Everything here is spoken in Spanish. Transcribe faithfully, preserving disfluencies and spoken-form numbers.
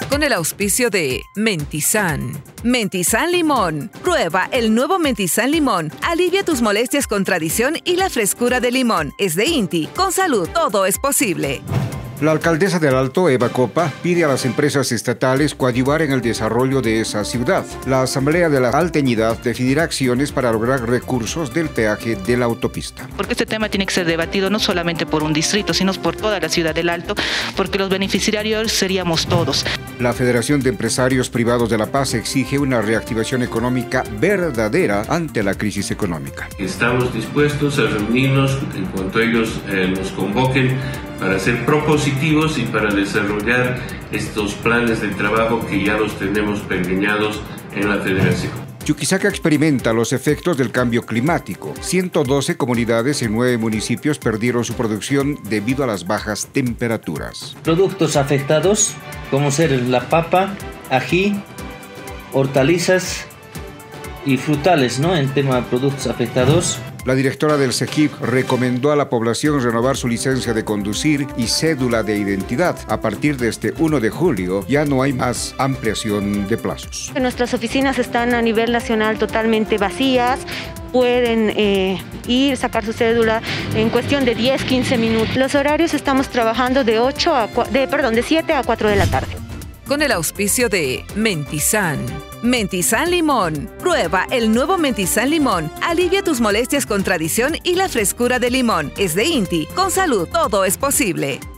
Con el auspicio de Mentizan. Mentizan Limón. Prueba el nuevo Mentizan Limón. Alivia tus molestias con tradición y la frescura de limón. Es de Inti. Con salud todo es posible. La alcaldesa del Alto, Eva Copa, pide a las empresas estatales coadyuvar en el desarrollo de esa ciudad. La Asamblea de la Alteñidad definirá acciones para lograr recursos del peaje de la autopista. Porque este tema tiene que ser debatido no solamente por un distrito, sino por toda la ciudad del Alto, porque los beneficiarios seríamos todos. La Federación de Empresarios Privados de La Paz exige una reactivación económica verdadera ante la crisis económica. Estamos dispuestos a reunirnos en cuanto ellos eh, nos convoquen para ser propositivos y para desarrollar estos planes de trabajo que ya los tenemos pergeñados en la Federación. Chuquisaca experimenta los efectos del cambio climático. ciento doce comunidades en nueve municipios perdieron su producción debido a las bajas temperaturas. Productos afectados, como ser la papa, ají, hortalizas y frutales, ¿no? En tema de productos afectados. La directora del CEGIP recomendó a la población renovar su licencia de conducir y cédula de identidad. A partir de este uno de julio ya no hay más ampliación de plazos. Nuestras oficinas están a nivel nacional totalmente vacías. Pueden eh, ir, sacar su cédula en cuestión de diez, quince minutos. Los horarios estamos trabajando de, ocho a, de, perdón, de siete a cuatro de la tarde. Con el auspicio de Mentizan. Mentizan Limón. Prueba el nuevo Mentizan Limón. Alivia tus molestias con tradición y la frescura de limón. Es de Inti. Con salud todo es posible.